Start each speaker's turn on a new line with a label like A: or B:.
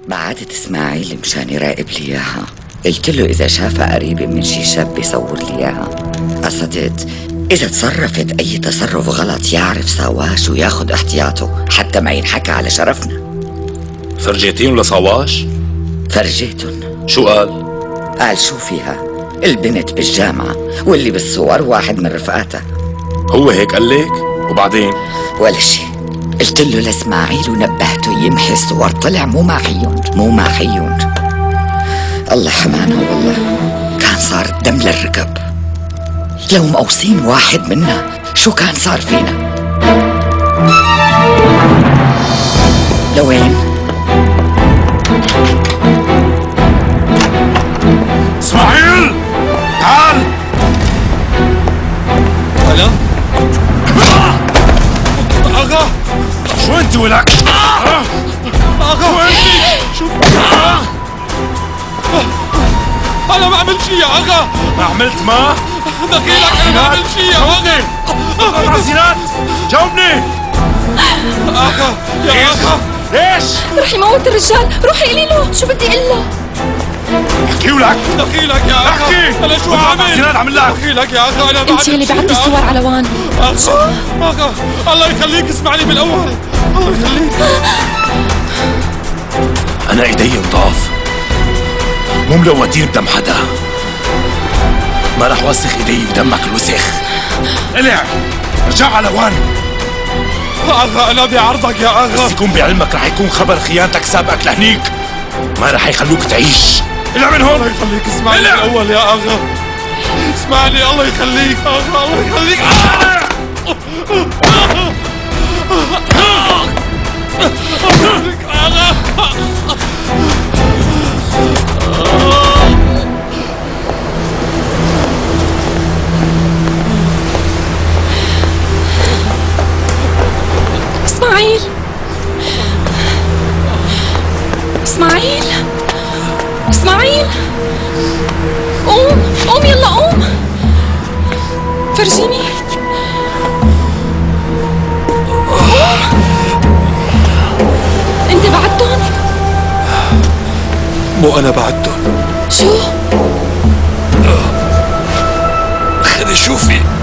A: بعتت اسماعيل مشان يراقب لي اياها. قلت له اذا شافها قريبه من شي شاب يصور لي اياها. قصدت اذا تصرفت اي تصرف غلط يعرف سواش وياخد احتياطه حتى ما ينحكى على شرفنا.
B: فرجيتيهم لصواش؟
A: فرجيتن.
B: شو قال؟
A: قال شو فيها، البنت بالجامعة واللي بالصور واحد من رفقاتها.
B: هو هيك قال لك؟ وبعدين؟
A: ولا شي. قلت له لاسماعيل ونبهته يمحي الصور، طلع مو معيون. الله حمانا والله، كان صار الدم للركب. لو مقوصين واحد منا شو كان صار فينا؟ لوين؟
B: اسماعيل تعال.
C: أنا؟ أغا
B: شو انت ولك؟
C: أغا وين؟ شو؟ أنا ما عملت شي يا أغا.
B: ما عملت ما؟
C: دخيلك أنا ما عملت شي يا أغا.
B: عزينات جاوبني.
C: أغا يا أغا
B: ليش؟
D: رح يموت الرجال، روحي قولي له شو بدي اقول له.
B: احكي ولك.
C: دخيلك يا أغا.
B: احكي.
C: أنا شو عامل؟
B: عمل لك.
C: دخيلك يا أغا. أنا
D: انت اللي بعتي الصور على وان.
C: أغا أغا الله يخليك اسمعني بالأول. الله يخليك.
B: أنا إيدي نضاف، مو ملوثين بدم حدا. ما رح وسخ إيدي بدمك الوسخ. قلع رجع على وان.
C: أغا أنا بعرضك يا أغا.
B: بس يكون بعلمك رح يكون خبر خيانتك سابقك لهنيك، ما رح يخلوك تعيش. قلع من هون.
C: الله يخليك اسمعني بالأول يا أغا. اسمعني الله يخليك أغا. الله يخليك. أغا
D: اسماعيل قوم يلا قوم فرجيني. انت بعدتن؟
C: مو أنا بعدتن.
D: شو؟
C: خذي شوفي